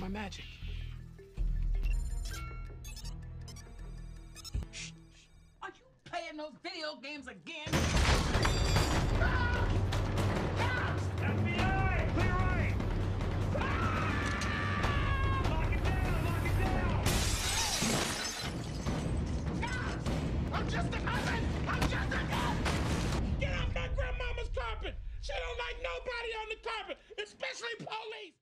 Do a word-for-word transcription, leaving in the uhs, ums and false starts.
my magic. Are you playing those video games again? F B I! Clear right! Lock it down! Lock it down! I'm just a cousin! I'm just a cousin! Get off my grandmama's carpet! She don't like nobody on the carpet, especially police!